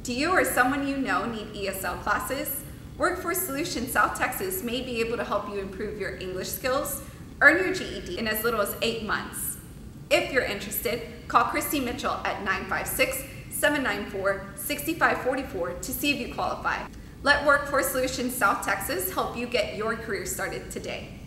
Do you or someone you know need ESL classes? Workforce Solutions South Texas may be able to help you improve your English skills, earn your GED in as little as 8 months. If you're interested, call Christy Mitchell at 956-794-6544 to see if you qualify. Let Workforce Solutions South Texas help you get your career started today.